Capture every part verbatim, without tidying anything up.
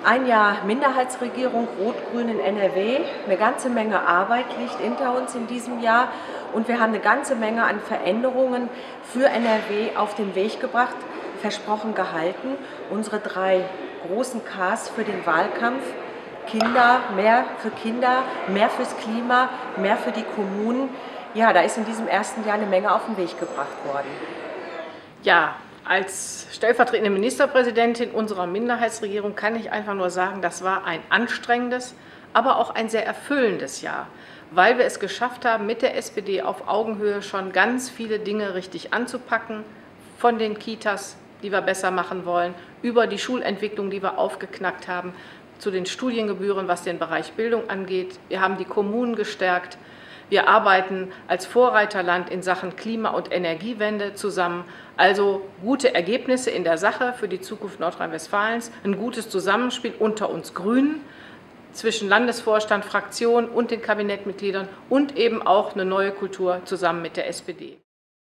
Ein Jahr Minderheitsregierung Rot-Grün in N R W, eine ganze Menge Arbeit liegt hinter uns in diesem Jahr und wir haben eine ganze Menge an Veränderungen für N R W auf den Weg gebracht, versprochen gehalten. Unsere drei großen Ks für den Wahlkampf: Kinder, mehr für Kinder, mehr fürs Klima, mehr für die Kommunen. Ja, da ist in diesem ersten Jahr eine Menge auf den Weg gebracht worden. Ja, als stellvertretende Ministerpräsidentin unserer Minderheitsregierung kann ich einfach nur sagen, das war ein anstrengendes, aber auch ein sehr erfüllendes Jahr, weil wir es geschafft haben, mit der S P D auf Augenhöhe schon ganz viele Dinge richtig anzupacken, von den Kitas, die wir besser machen wollen, über die Schulentwicklung, die wir aufgeknackt haben, zu den Studiengebühren, was den Bereich Bildung angeht. Wir haben die Kommunen gestärkt. Wir arbeiten als Vorreiterland in Sachen Klima- und Energiewende zusammen. Also gute Ergebnisse in der Sache für die Zukunft Nordrhein-Westfalens, ein gutes Zusammenspiel unter uns Grünen, zwischen Landesvorstand, Fraktion und den Kabinettmitgliedern und eben auch eine neue Kultur zusammen mit der S P D.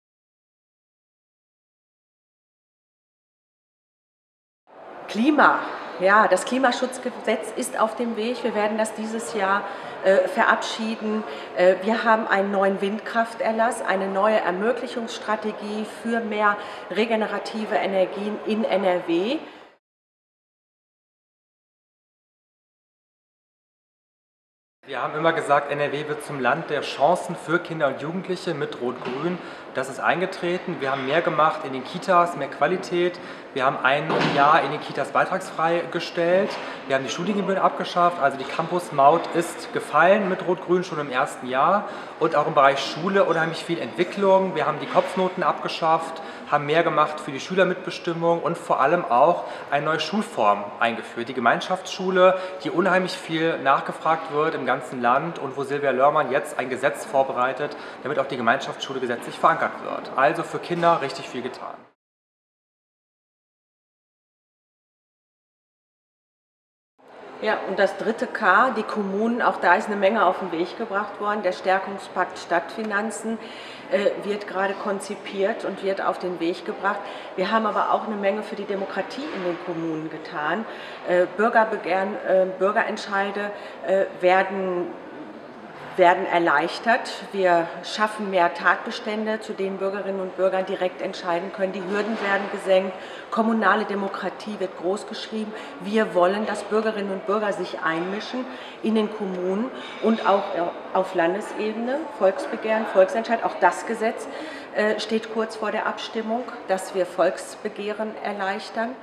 Klima. Ja, das Klimaschutzgesetz ist auf dem Weg. Wir werden das dieses Jahr äh, verabschieden. Äh, wir haben einen neuen Windkrafterlass, eine neue Ermöglichungsstrategie für mehr regenerative Energien in N R W. Wir haben immer gesagt, N R W wird zum Land der Chancen für Kinder und Jugendliche mit Rot-Grün. Das ist eingetreten. Wir haben mehr gemacht in den Kitas, mehr Qualität. Wir haben ein Jahr in den Kitas beitragsfrei gestellt. Wir haben die Studiengebühren abgeschafft. Also die Campusmaut ist gefallen mit Rot-Grün schon im ersten Jahr. Und auch im Bereich Schule unheimlich viel Entwicklung. Wir haben die Kopfnoten abgeschafft, haben mehr gemacht für die Schülermitbestimmung und vor allem auch eine neue Schulform eingeführt. Die Gemeinschaftsschule, die unheimlich viel nachgefragt wird im ganzen Land und wo Silvia Lörmann jetzt ein Gesetz vorbereitet, damit auch die Gemeinschaftsschule gesetzlich verankert wird. Also für Kinder richtig viel getan. Ja, und das dritte K, die Kommunen, auch da ist eine Menge auf den Weg gebracht worden. Der Stärkungspakt Stadtfinanzen äh, wird gerade konzipiert und wird auf den Weg gebracht. Wir haben aber auch eine Menge für die Demokratie in den Kommunen getan. Äh, Bürgerbegehren, äh, Bürgerentscheide äh, werden werden erleichtert. Wir schaffen mehr Tatbestände, zu denen Bürgerinnen und Bürger direkt entscheiden können. Die Hürden werden gesenkt. Kommunale Demokratie wird großgeschrieben. Wir wollen, dass Bürgerinnen und Bürger sich einmischen in den Kommunen und auch auf Landesebene. Volksbegehren, Volksentscheid, auch das Gesetz äh, steht kurz vor der Abstimmung, dass wir Volksbegehren erleichtern.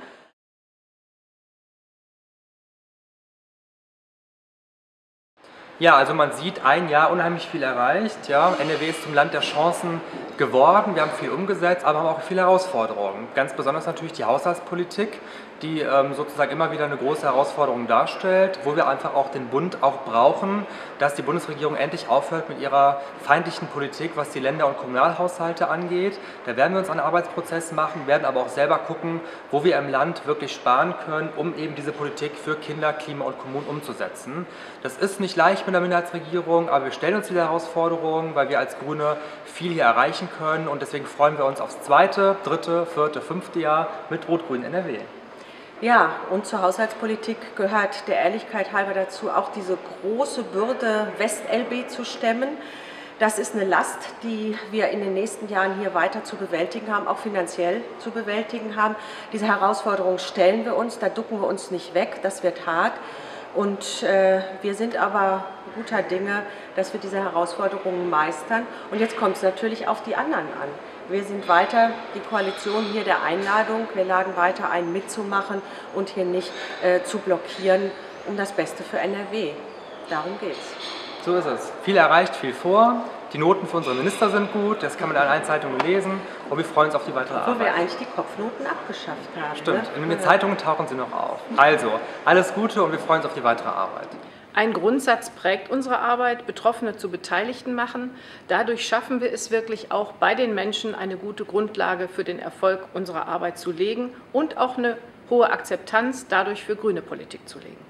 Ja, also man sieht, ein Jahr unheimlich viel erreicht. Ja. N R W ist zum Land der Chancen geworden. Wir haben viel umgesetzt, aber haben auch viele Herausforderungen. Ganz besonders natürlich die Haushaltspolitik, die ähm, sozusagen immer wieder eine große Herausforderung darstellt, wo wir einfach auch den Bund auch brauchen, dass die Bundesregierung endlich aufhört mit ihrer feindlichen Politik, was die Länder- und Kommunalhaushalte angeht. Da werden wir uns einen Arbeitsprozess machen, werden aber auch selber gucken, wo wir im Land wirklich sparen können, um eben diese Politik für Kinder, Klima und Kommunen umzusetzen. Das ist nicht leicht mit der Minderheitsregierung, aber wir stellen uns diese Herausforderungen, weil wir als Grüne viel hier erreichen können und deswegen freuen wir uns aufs zweite, dritte, vierte, fünfte Jahr mit Rot-Grün N R W. Ja, und zur Haushaltspolitik gehört der Ehrlichkeit halber dazu, auch diese große Bürde West-L B zu stemmen. Das ist eine Last, die wir in den nächsten Jahren hier weiter zu bewältigen haben, auch finanziell zu bewältigen haben. Diese Herausforderung stellen wir uns, da ducken wir uns nicht weg, das wird hart. Und äh, wir sind aber guter Dinge, dass wir diese Herausforderungen meistern. Und jetzt kommt es natürlich auf die anderen an. Wir sind weiter, die Koalition hier der Einladung, wir laden weiter ein, mitzumachen und hier nicht äh, zu blockieren, um das Beste für N R W. Darum geht's. So ist es. Viel erreicht, viel vor. Die Noten für unsere Minister sind gut, das kann man in allen Zeitungen lesen und wir freuen uns auf die weitere Arbeit. Obwohl wir eigentlich die Kopfnoten abgeschafft haben. Stimmt, ne? in den Zeitungen tauchen sie noch auf. Also, alles Gute und wir freuen uns auf die weitere Arbeit. Ein Grundsatz prägt unsere Arbeit: Betroffene zu Beteiligten machen. Dadurch schaffen wir es wirklich auch, bei den Menschen eine gute Grundlage für den Erfolg unserer Arbeit zu legen und auch eine hohe Akzeptanz dadurch für grüne Politik zu legen.